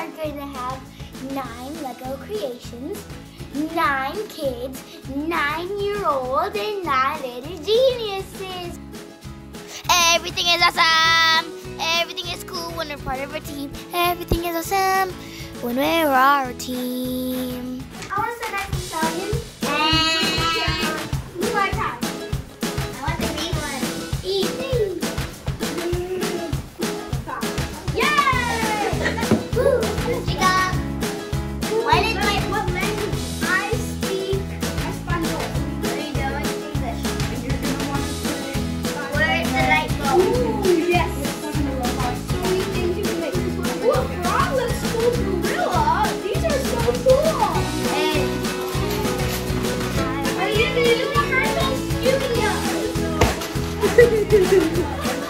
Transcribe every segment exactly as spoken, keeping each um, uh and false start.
are going to have nine Lego creations, nine kids, nine-year-old, and nine little geniuses. Everything is awesome. Everything is cool when we're part of a team. Everything is awesome when we're our team. I want to start nice and Italian. Blue light time. I want the green one. Easy. Yay! Woo! Chica. When is my what language? I speak Espanol. What are you doing? English. And you're gonna want to put it. Where is the light go? Ooh, yes. Sweet things you can make. Ooh, frog looks cool. Gorilla. These are so cool. And are you in the Universal Studios?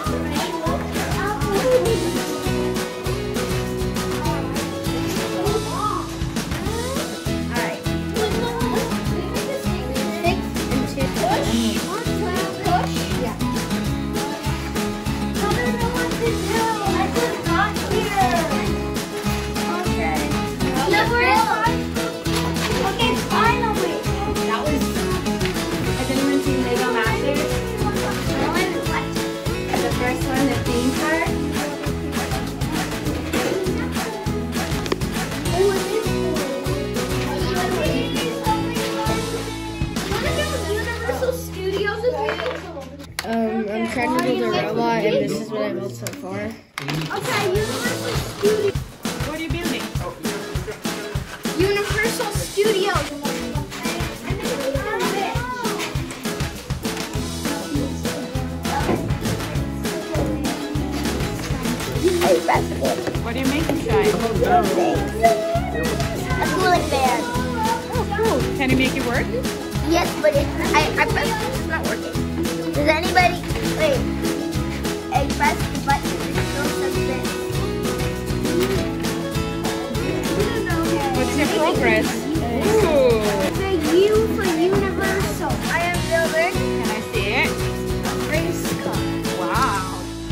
Um, I'm trying to build a robot, and this is what I built so far. Okay, Universal Studios. What are you building? Universal Studios. What are you making, Shai? A cooling fan. Oh, cool. Can you make it work? Yes, but it, I, I pressed it, it's not working. Does anybody, wait, I pressed the button, it still says this. What's your progress? Ooh. The U for Universal. I am building Can I see it? a race car. Wow.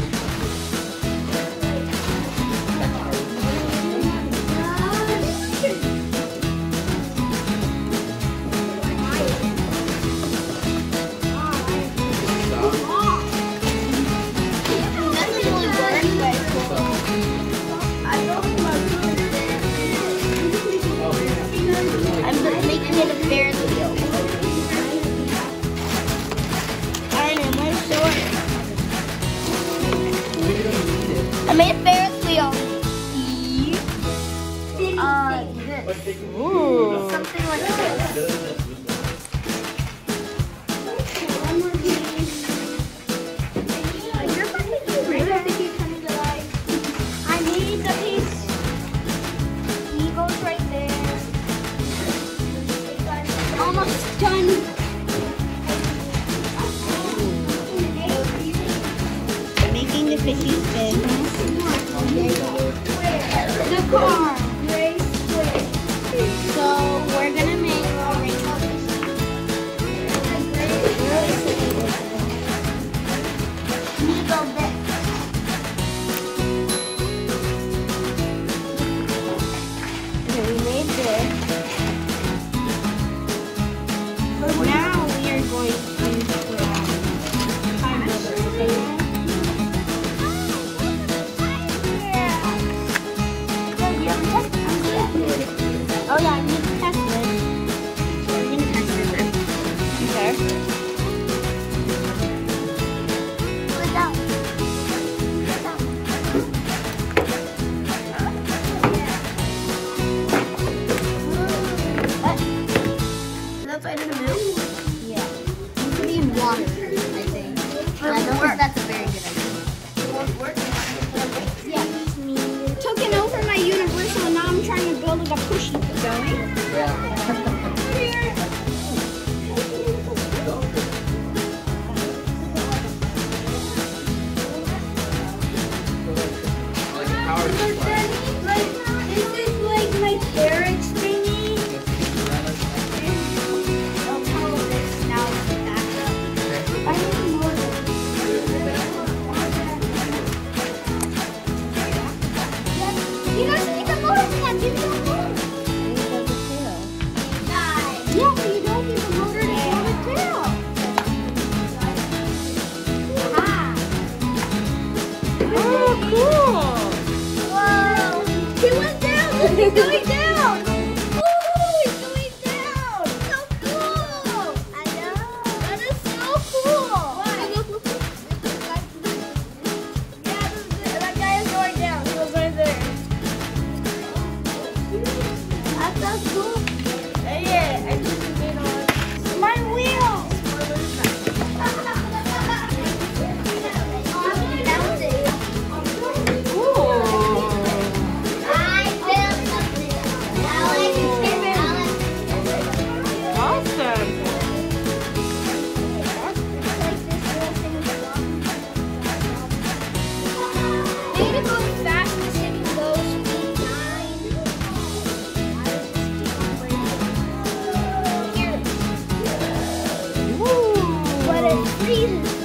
I'm making it a Ferris wheel. I know, my sword. I made a Ferris wheel. Uh, this. Ooh. Something like this. You're fucking too great. I think you're coming to life. I need the piece. He goes right there. Almost done. Making the fishies fin. The car. So we're gonna make a rainbow Needle bit. Okay, we made this. Now we are going to uh, time builder. Oh yeah, I need to test this. We're gonna test it. Okay. Put it down. Put it down. That's right in the middle? Yeah. It's gonna be in water, I think. And I don't think that's a very good idea. Yeah. Took it over my Universal and now I'm trying to build like a pushy. Going? This is like my carriage thingy. I'll tell this now it's the backup. I need more of it. You guys need the motor. Dad, give me the phone. Nine. Yeah, but you don't need the motor to pull the tail. Aha. Oh, cool. Whoa. He went down. Look, he's going down. Ooh, he's going down. So cool. I know. That is so cool. What? Look, look, look. Yeah, this is it. That guy is going down. He was right there. That's so cool. Yeah, I just made on my wheel. Cool. I built something. Alex, Awesome. Maybe going fast as it can go speed nine. Here. Woo. But it freezes